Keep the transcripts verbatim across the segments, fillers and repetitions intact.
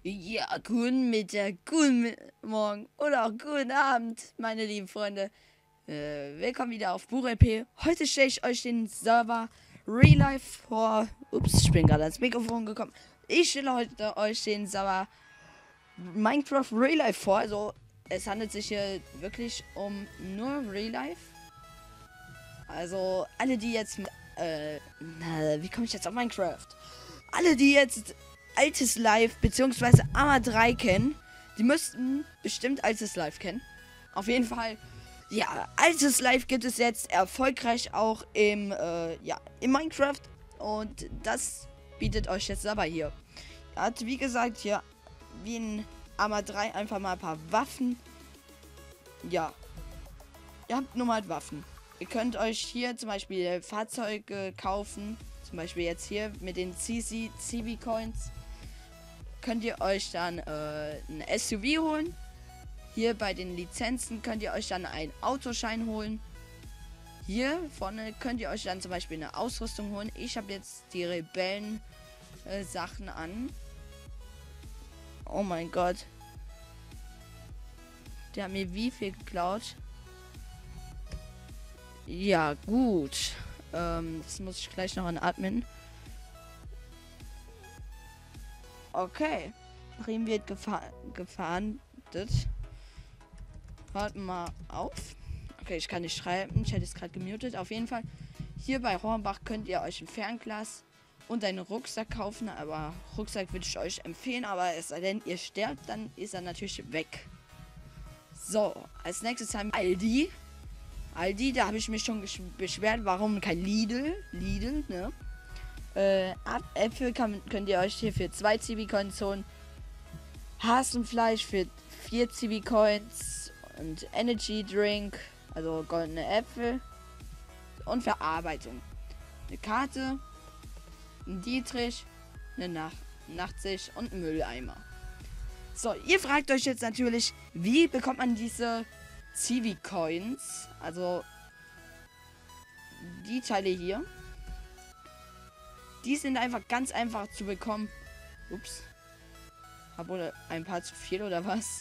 Ja, guten Mittag, guten Mi- Morgen oder auch guten Abend, meine lieben Freunde. Äh, willkommen wieder auf BuchLP. Heute stelle ich euch den Server Real Life vor. Ups, ich bin gerade ans Mikrofon gekommen. Ich stelle heute euch den Server Minecraft Real Life vor. Also, es handelt sich hier wirklich um nur Real Life. Also, alle, die jetzt. Äh, na, wie komme ich jetzt auf Minecraft? Alle, die jetzt altes Live bzw. Arma drei kennen, die müssten bestimmt altes Live kennen. Auf jeden Fall, ja, altes Live gibt es jetzt erfolgreich auch im, äh, ja, im Minecraft. Und das bietet euch jetzt aber hier. Er hat, wie gesagt, hier wie in Arma drei einfach mal ein paar Waffen. Ja, ihr habt nur mal Waffen. Ihr könnt euch hier zum Beispiel Fahrzeuge kaufen. Zum Beispiel jetzt hier mit den C C C V Coins. Könnt ihr euch dann äh, ein S U V holen. Hier bei den Lizenzen könnt ihr euch dann einen Autoschein holen. Hier vorne könnt ihr euch dann zum Beispiel eine Ausrüstung holen. Ich habe jetzt die Rebellen äh, Sachen an. Oh mein Gott. Der hat mir wie viel geklaut? Ja, gut. Ähm, das muss ich gleich noch an Admin. Okay. Riem wird gefa gefahndet. Warten mal auf. Okay, ich kann nicht schreiben. Ich hätte es gerade gemutet. Auf jeden Fall. Hier bei Hornbach könnt ihr euch ein Fernglas und einen Rucksack kaufen. Aber Rucksack würde ich euch empfehlen. Aber es sei denn, ihr sterbt, dann ist er natürlich weg. So, als nächstes haben wir Aldi. Aldi, da habe ich mich schon beschwert, warum kein Lidl. Lidl, ne? Äh, Äpfel kann, könnt ihr euch hier für zwei C V Coins holen. Hasenfleisch für vier C V Coins. Und Energy Drink, also goldene Äpfel. Und Verarbeitung. Eine Karte, ein Dietrich, eine Nacht Nachtsicht und ein Mülleimer. So, ihr fragt euch jetzt natürlich, wie bekommt man diese C V Coins? Also die Teile hier. Die sind einfach ganz einfach zu bekommen. Ups. Hab wohl ein paar zu viel oder was?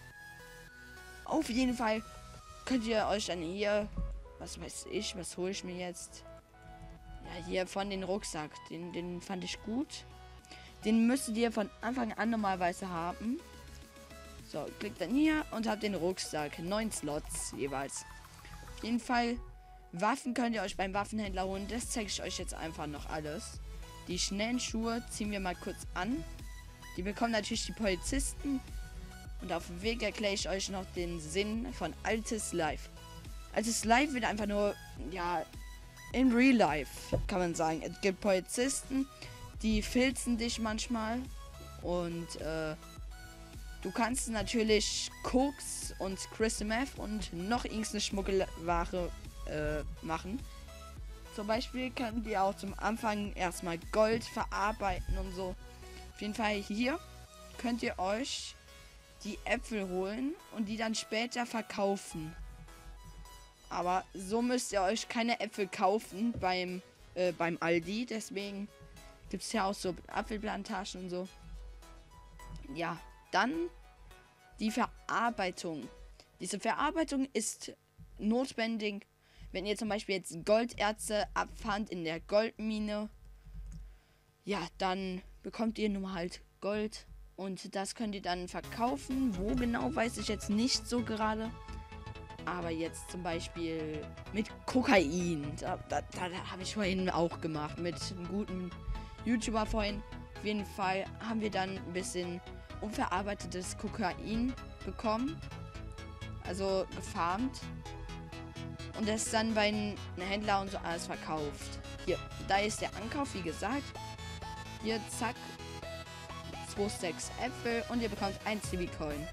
Auf jeden Fall könnt ihr euch dann hier, was weiß ich, was hole ich mir jetzt? Ja, hier von den Rucksack. Den, den fand ich gut. Den müsstet ihr von Anfang an normalerweise haben. So, klickt dann hier und habt den Rucksack. Neun Slots jeweils. Auf jeden Fall, Waffen könnt ihr euch beim Waffenhändler holen. Das zeige ich euch jetzt einfach noch alles. Die schnellen Schuhe ziehen wir mal kurz an. Die bekommen natürlich die Polizisten. Und auf dem Weg erkläre ich euch noch den Sinn von altes Life. Altes Life wird einfach nur, ja, in Real Life, kann man sagen. Es gibt Polizisten, die filzen dich manchmal. Und, äh, du kannst natürlich Koks und Crystal Meth und noch irgendeine Schmuggelware äh, machen. Zum Beispiel könnt ihr auch zum Anfang erstmal Gold verarbeiten und so. Auf jeden Fall hier könnt ihr euch die Äpfel holen und die dann später verkaufen. Aber so müsst ihr euch keine Äpfel kaufen beim, äh, beim Aldi. Deswegen gibt es ja auch so Apfelplantagen und so. Ja, dann die Verarbeitung. Diese Verarbeitung ist notwendig, wenn ihr zum Beispiel jetzt Golderze abfahrt in der Goldmine. Ja, dann bekommt ihr nun halt Gold. Und das könnt ihr dann verkaufen. Wo genau, weiß ich jetzt nicht so gerade. Aber jetzt zum Beispiel mit Kokain. Da, da, da habe ich vorhin auch gemacht. Mit einem guten YouTuber vorhin. Auf jeden Fall haben wir dann ein bisschen unverarbeitetes Kokain bekommen. Also gefarmt. Und das dann bei einem Händler und so alles verkauft. Hier, da ist der Ankauf, wie gesagt. Hier, zack. zwei, sechs Äpfel und ihr bekommt ein C V Coin.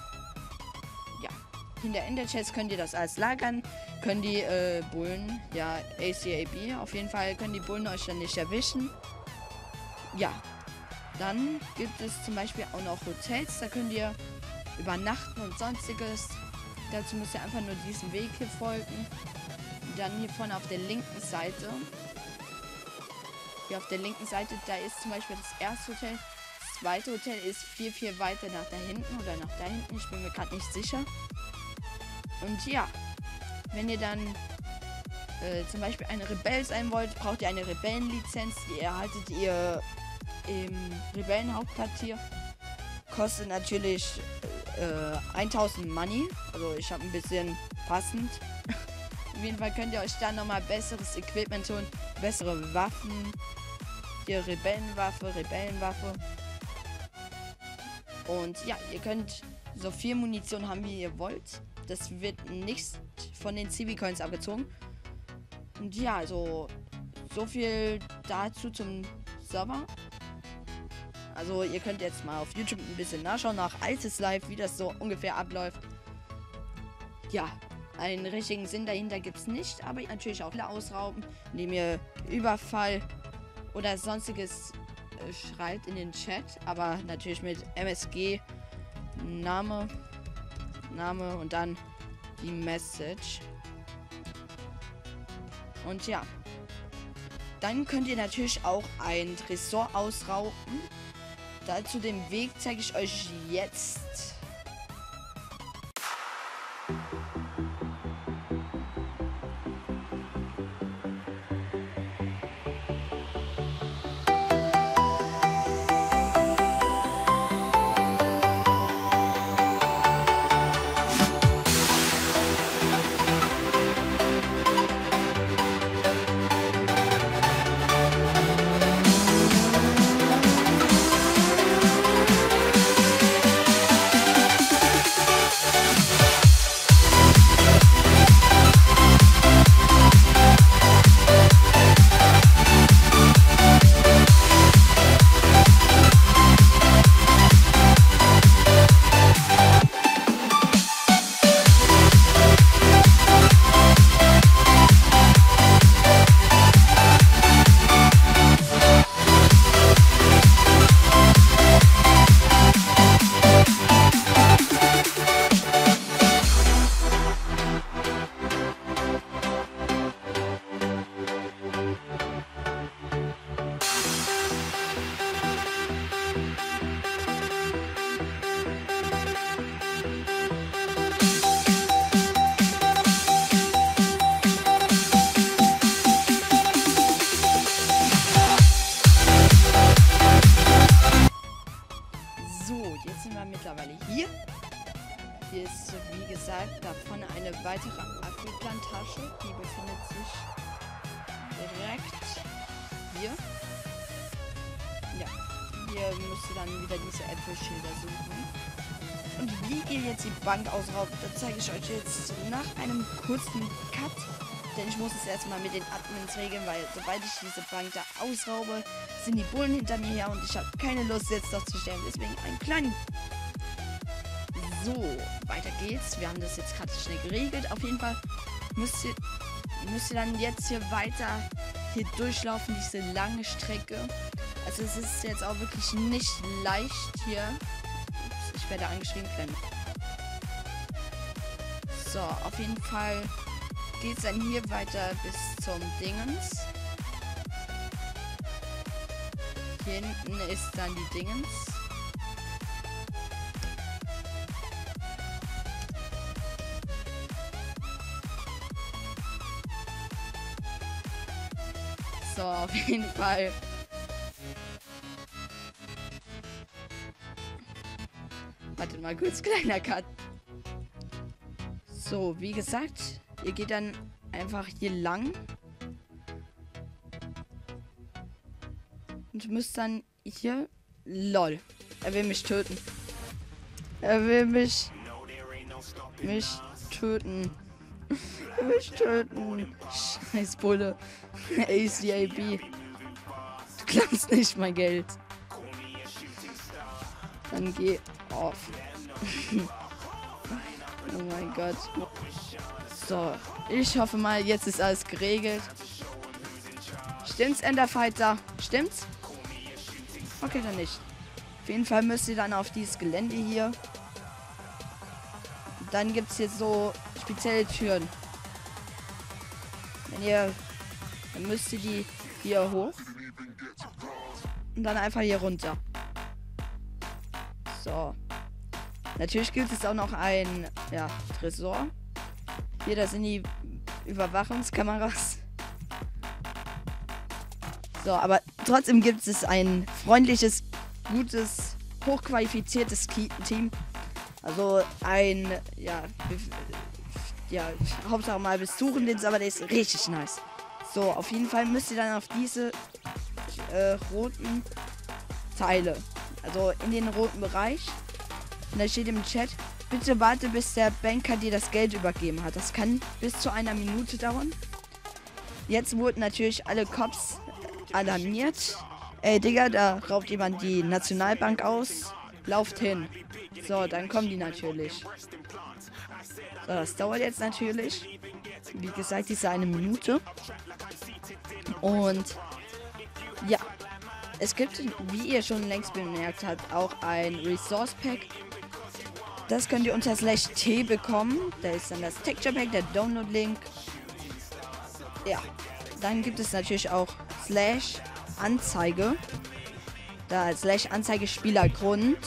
Ja. In der Ender-Chest könnt ihr das alles lagern. Können die äh, Bullen, ja, A C A B, auf jeden Fall können die Bullen euch dann nicht erwischen. Ja. Dann gibt es zum Beispiel auch noch Hotels, da könnt ihr übernachten und sonstiges. Dazu müsst ihr einfach nur diesen Weg hier folgen. Und dann hier vorne auf der linken Seite. Hier auf der linken Seite, da ist zum Beispiel das erste Hotel. zweite Hotel ist viel, viel weiter nach da hinten oder nach da hinten. Ich bin mir gerade nicht sicher. Und ja, wenn ihr dann äh, zum Beispiel eine Rebell sein wollt, braucht ihr eine Rebellenlizenz. Die erhaltet ihr im Rebellenhauptquartier. Kostet natürlich äh, tausend Money. Also ich habe ein bisschen passend. Auf jeden Fall könnt ihr euch dann nochmal besseres Equipment holen. Bessere Waffen. Hier Rebellenwaffe, Rebellenwaffe. Und ja, ihr könnt so viel Munition haben, wie ihr wollt. Das wird nicht von den Civi-Coins abgezogen. Und ja, also so viel dazu zum Server. Also ihr könnt jetzt mal auf YouTube ein bisschen nachschauen, nach altes Live, wie das so ungefähr abläuft. Ja, einen richtigen Sinn dahinter gibt es nicht, aber natürlich auch ausrauben, indem ihr Überfall oder sonstiges äh, schreibt in den Chat, aber natürlich mit M S G, Name, Name und dann die Message. Und ja, dann könnt ihr natürlich auch ein Tresor ausrauben. Dazu den Weg zeige ich euch jetzt. Jetzt sind wir mittlerweile hier. Hier ist, wie gesagt, davon eine weitere Apfelplantage. Die befindet sich direkt hier. Ja, hier müsst ihr dann wieder diese Äpfelschilder suchen. Und wie ihr jetzt die Bank ausraubt, das zeige ich euch jetzt nach einem kurzen Cut. Denn ich muss es erstmal mit den Admins regeln, weil sobald ich diese Bank da ausraube, sind die Bullen hinter mir her und ich habe keine Lust jetzt noch zu sterben. Deswegen einen kleinen... So, weiter geht's. Wir haben das jetzt gerade schnell geregelt. Auf jeden Fall müsst ihr, müsst ihr dann jetzt hier weiter hier durchlaufen, diese lange Strecke. Also es ist jetzt auch wirklich nicht leicht hier. Ups, ich werde angeschrieben. So, auf jeden Fall geht es dann hier weiter bis zum Dingens. Hier hinten ist dann die Dingens. So, auf jeden Fall. Warte mal kurz, kleiner Cut. So, wie gesagt, ihr geht dann einfach hier lang. Und müsst dann hier... Lol. Er will mich töten. Er will mich... Mich töten. Er will mich töten. Scheiß Bulle. A C A B. Du klappst nicht mein Geld. Dann geh auf. Oh mein Gott. So, ich hoffe mal, jetzt ist alles geregelt. Stimmt's, Enderfighter? Stimmt's? Okay, dann nicht. Auf jeden Fall müsst ihr dann auf dieses Gelände hier. Dann gibt es jetzt so spezielle Türen. Wenn ihr... Dann müsst ihr die hier hoch. Und dann einfach hier runter. So. Natürlich gibt es auch noch ein, ja, Tresor. Hier, das sind die Überwachungskameras. So, aber trotzdem gibt es ein freundliches, gutes, hochqualifiziertes Ki- Team. Also ein, ja, ja, Hauptsache mal besuchen den Server, der ist richtig nice. So, auf jeden Fall müsst ihr dann auf diese äh, roten Teile, also in den roten Bereich. Und da steht im Chat, bitte warte, bis der Banker dir das Geld übergeben hat. Das kann bis zu einer Minute dauern. Jetzt wurden natürlich alle Cops alarmiert. Ey, Digga, da raubt jemand die Nationalbank aus. Lauft hin. So, dann kommen die natürlich. So, das dauert jetzt natürlich. Wie gesagt, diese eine Minute. Und ja, es gibt, wie ihr schon längst bemerkt habt, auch ein Resource Pack. Das könnt ihr unter slash T bekommen. Da ist dann das Texture Pack, der Download-Link. Ja, dann gibt es natürlich auch slash Anzeige. Da slash Anzeige Spielergrund.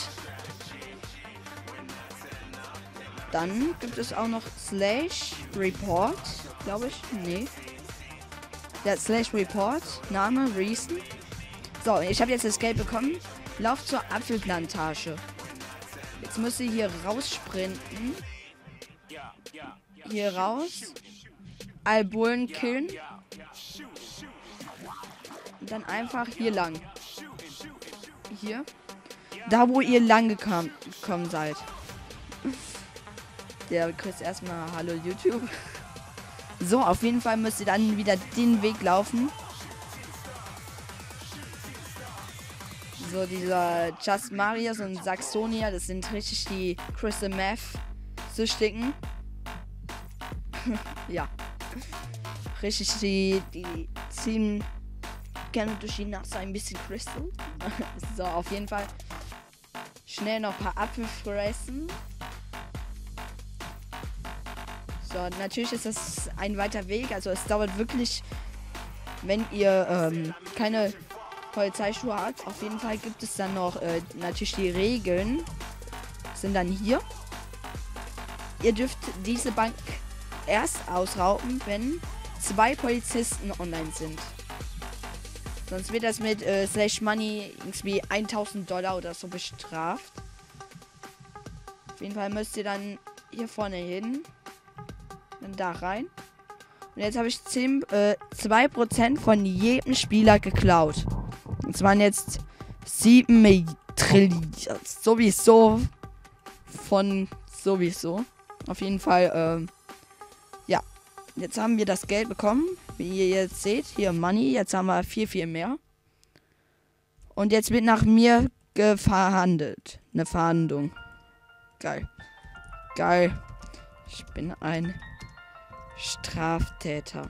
Dann gibt es auch noch slash Report, glaube ich. Nee. Der slash Report, Name, Reason. So, ich habe jetzt das Geld bekommen. Lauf zur Apfelplantage. Jetzt müsst ihr hier raussprinten. Hier raus. All Bullen killen. Und dann einfach hier lang. Hier. Da, wo ihr lang gekommen, gekommen seid. Der kriegt erstmal Hallo YouTube. So, auf jeden Fall müsst ihr dann wieder den Weg laufen. So, dieser Just Marius und Saxonia, das sind richtig die Crystal Meth Süchtigen. Ja. Richtig, die, die ziehen gerne durch die Nase ein bisschen Crystal. So, auf jeden Fall schnell noch ein paar Apfel fressen. So, natürlich ist das ein weiter Weg. Also es dauert wirklich, wenn ihr ähm, keine Polizeischuhe habt. Auf jeden Fall gibt es dann noch äh, natürlich die Regeln. Sind dann hier. Ihr dürft diese Bank erst ausrauben, wenn zwei Polizisten online sind. Sonst wird das mit äh, Slash Money irgendwie tausend Dollar oder so bestraft. Auf jeden Fall müsst ihr dann hier vorne hin. Dann da rein. Und jetzt habe ich zehn, äh, zwei Prozent von jedem Spieler geklaut. Es waren jetzt sieben Trillionen. Sowieso. Von sowieso. Auf jeden Fall, ähm, ja. Jetzt haben wir das Geld bekommen. Wie ihr jetzt seht, hier Money. Jetzt haben wir viel, viel mehr. Und jetzt wird nach mir verhandelt. Eine Verhandlung. Geil. Geil. Ich bin ein Straftäter.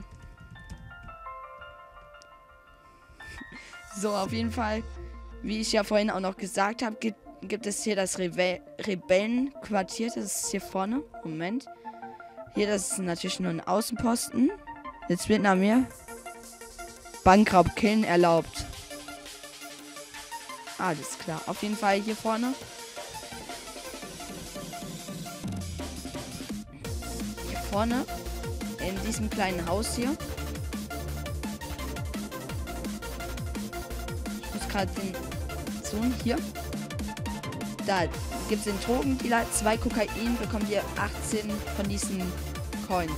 So, auf jeden Fall, wie ich ja vorhin auch noch gesagt habe, gibt, gibt es hier das Rebe Rebellenquartier. Das ist hier vorne. Moment. Hier, das ist natürlich nur ein Außenposten. Jetzt wird nach mir Bankraub killen erlaubt. Alles klar. Auf jeden Fall hier vorne. Hier vorne. In diesem kleinen Haus hier. Ich muss gerade den Sohn hier. Da gibt es den Drogendealer. Zwei Kokain bekommt ihr achtzehn von diesen Coins.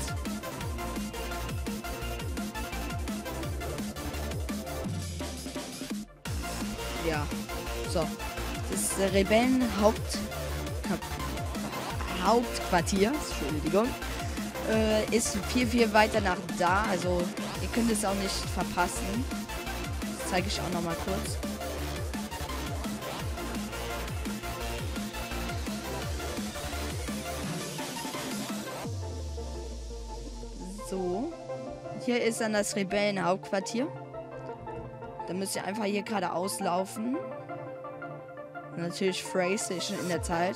Ja. So. Das ist der Rebellen-Haupt... Hauptquartier. Entschuldigung. Äh, ist viel, viel weiter nach da. Also, ihr könnt es auch nicht verpassen. Das zeige ich auch noch mal kurz. So. Hier ist dann das Rebellen-Hauptquartier. Da müsst ihr einfach hier geradeaus laufen. Natürlich Phrase schon in der Zeit.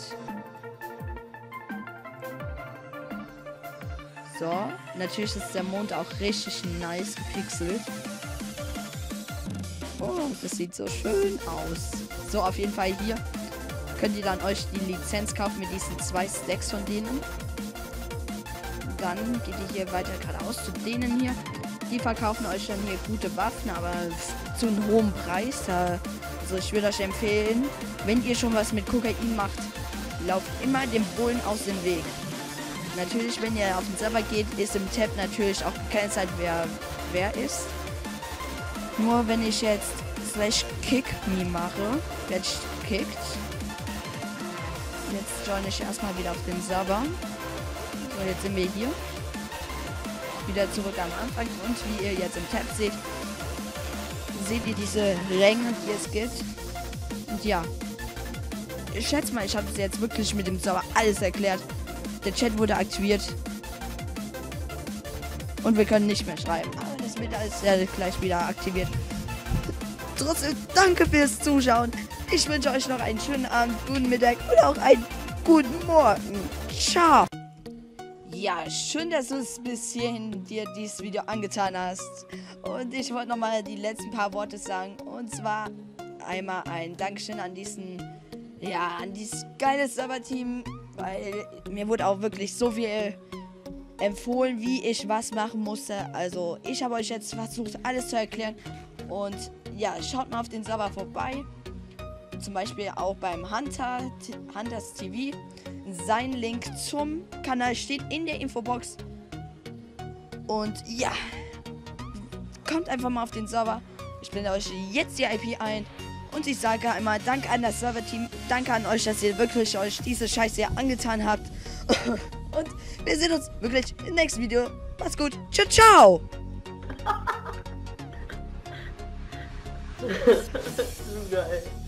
So, natürlich ist der Mond auch richtig nice gepixelt. Oh, das sieht so schön aus. So, auf jeden Fall hier. könnt ihr dann euch die Lizenz kaufen mit diesen zwei Stacks von denen. Dann geht ihr hier weiter geradeaus zu denen hier. Die verkaufen euch dann hier gute Waffen, aber zu einem hohen Preis. Also ich würde euch empfehlen, wenn ihr schon was mit Kokain macht, lauft immer dem Bullen aus dem Weg. Natürlich, wenn ihr auf den Server geht, ist im Tab natürlich auch gekennzeichnet, wer wer ist. Nur wenn ich jetzt slash kick me mache, werde ich gekickt. Jetzt join ich erstmal wieder auf den Server. So, jetzt sind wir hier. Wieder zurück am Anfang. Und wie ihr jetzt im Tab seht, seht ihr diese Ränge, die es gibt. Und ja, ich schätze mal, ich habe es jetzt wirklich mit dem Server alles erklärt. Der Chat wurde aktiviert. Und wir können nicht mehr schreiben. Aber das wird alles ja gleich wieder aktiviert. Trotzdem, danke fürs Zuschauen. Ich wünsche euch noch einen schönen Abend, guten Mittag und auch einen guten Morgen. Ciao. Ja, schön, dass du es bis hierhin dir dieses Video angetan hast. Und ich wollte nochmal die letzten paar Worte sagen. Und zwar einmal ein Dankeschön an diesen, ja, an dieses geile Server-Team. Weil mir wurde auch wirklich so viel empfohlen, wie ich was machen musste. Also ich habe euch jetzt versucht, alles zu erklären. Und ja, schaut mal auf den Server vorbei. Zum Beispiel auch beim Hunter, Hunters T V. Sein Link zum Kanal steht in der Infobox. Und ja, kommt einfach mal auf den Server. Ich blende euch jetzt die I P ein. Und ich sage einmal danke an das Server-Team. Danke an euch, dass ihr wirklich euch diese Scheiße hier angetan habt. Und wir sehen uns wirklich im nächsten Video. Macht's gut. Ciao, ciao. So geil.